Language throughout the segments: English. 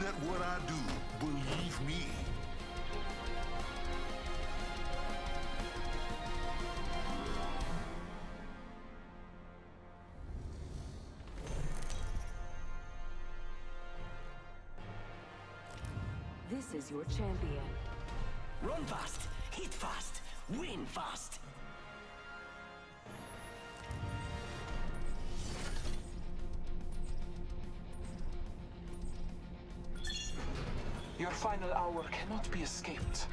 at what I do, believe me. This is your champion. Run fast, hit fast, win fast. Your final hour cannot be escaped.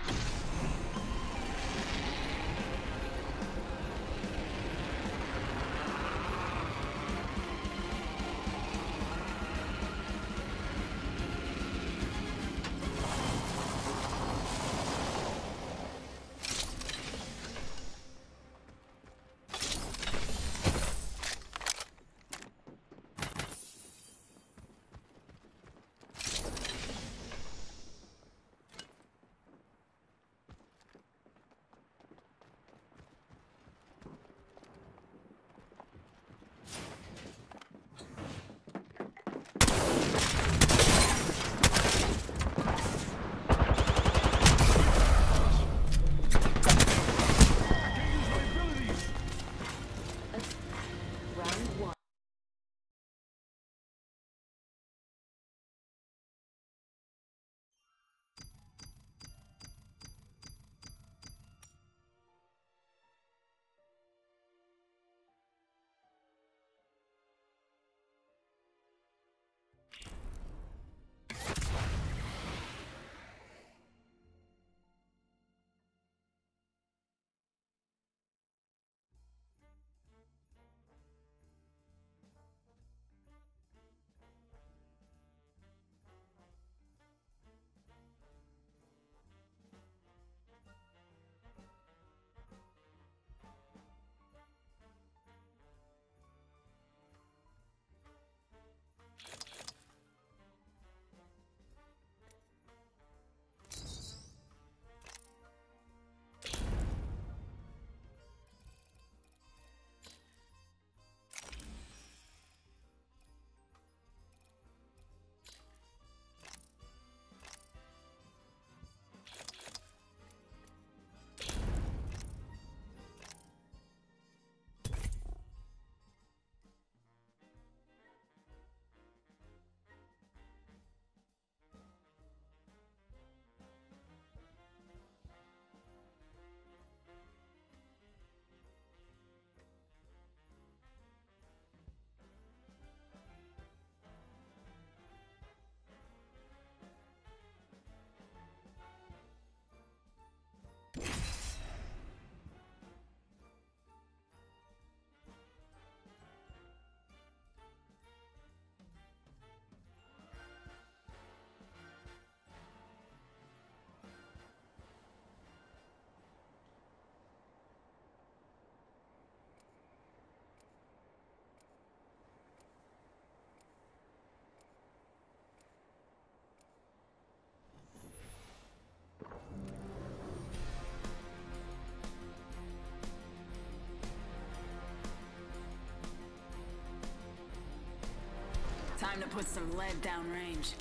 Time to put some lead downrange.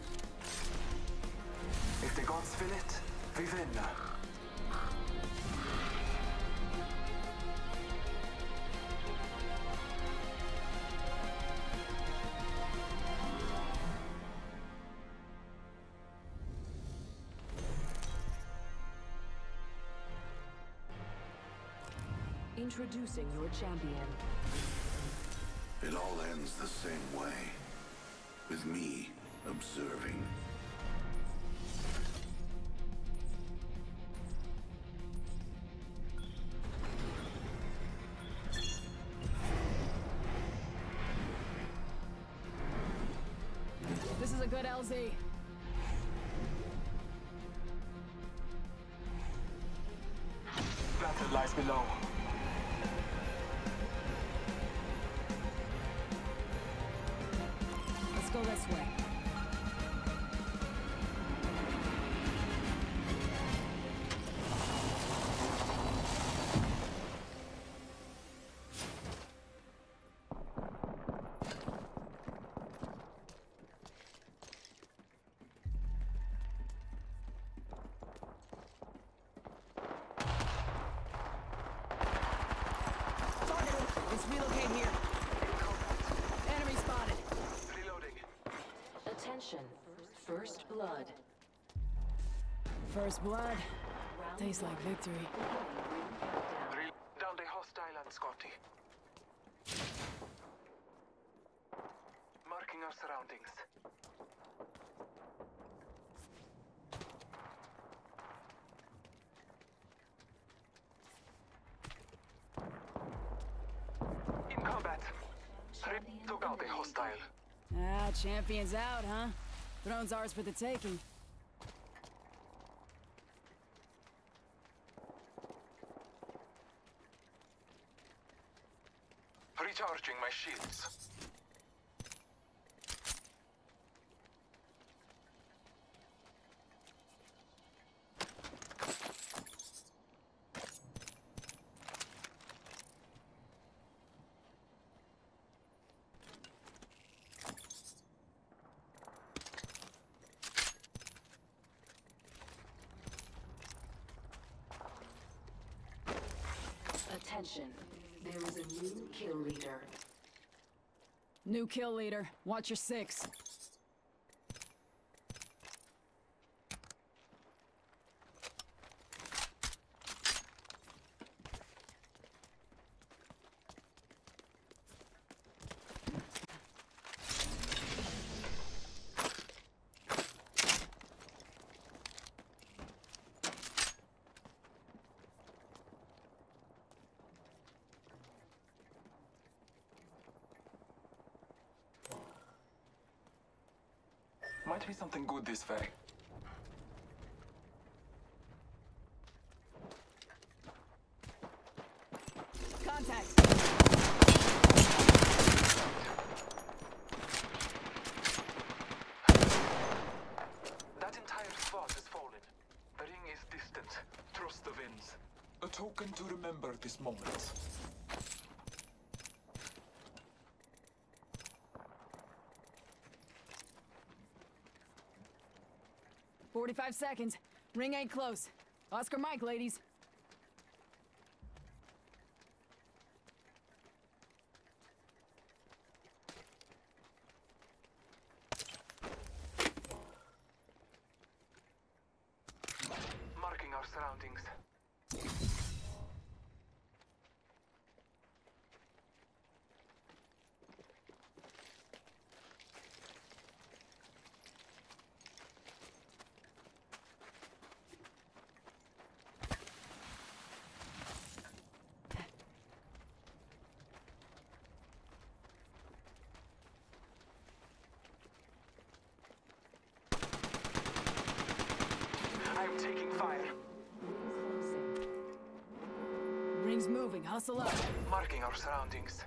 If the gods will it, we win. Introducing your champion. It all ends the same way. With me observing. This is a good LZ. Battle lies below. Let's go this way. Relocate here. Enemy spotted. Reloading. Attention. First blood. First blood. Tastes like victory. Down the hostile and Scotty. Marking our surroundings. In combat. Took out a hostile. Ah, champion's out, huh? Throne's ours for the taking. Recharging my shields. Attention. There is a new kill leader. New kill leader. Watch your six. Might be something good this way. Contact. That entire squad has fallen. The ring is distant. Trust the winds. A token to remember this moment. 45 seconds. Ring ain't close. Oscar Mike, ladies. Marking our surroundings. I'm taking fire. Closing. Ring's moving. Hustle up. Marking our surroundings.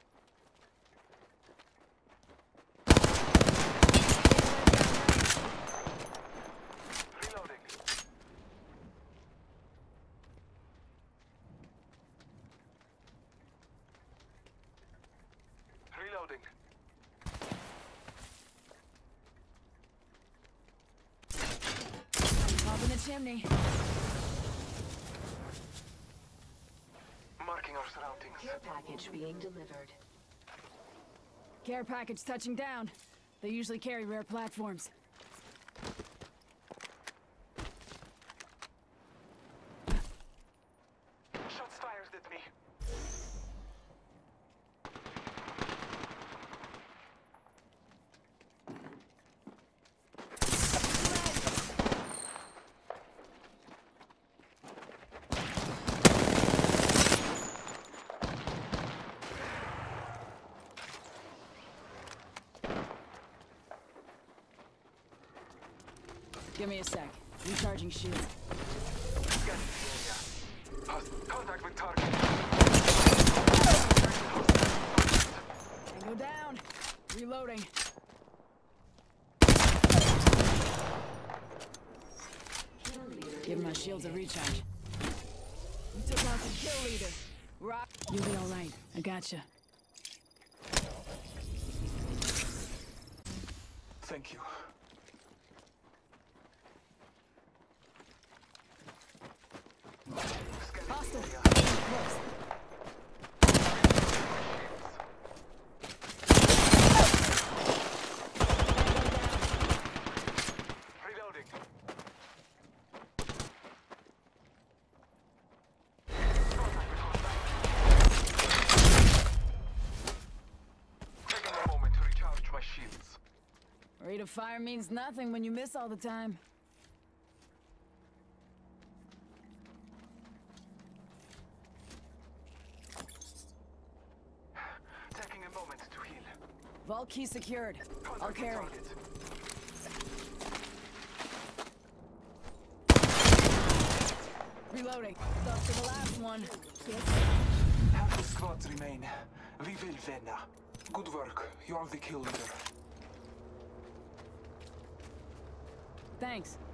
Reloading. Reloading. Up in the chimney. Marking our surroundings. Care package being delivered. Care package touching down. They usually carry rare platforms. Shots fired at me. Give me a sec. Recharging shield. Scanning the area. Contact with target. Tango down. Reloading. Kill leader. Give my shields a recharge. We took out the kill leader. Rock. You'll be all right. I gotcha. Thank you. Scanning Hostile. the area. Close. of fire means nothing when you miss all the time. Taking a moment to heal. Vault key secured. I'll Contacting carry. target. Reloading. Up to the last one. Half the squads remain. We will win. Good work. You're the kill leader. Thanks.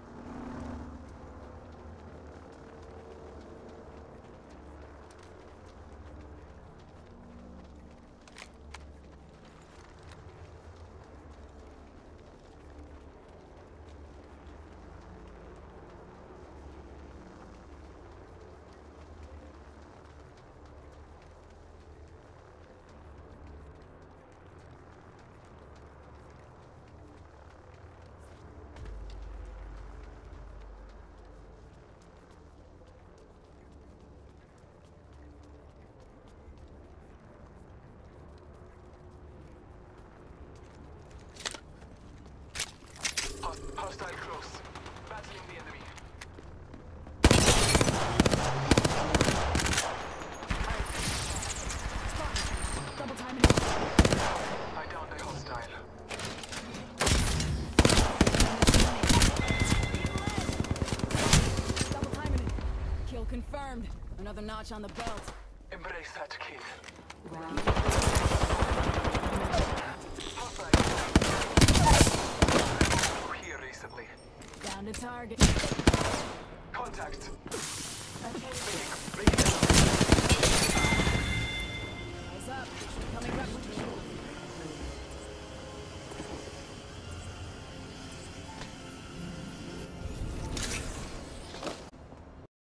Hostile close. Battling the enemy. Double timing. I downed a hostile. Double timing it. Kill confirmed. Another notch on the belt. Embrace that kill. Round Hostile. Here recently. Down to target.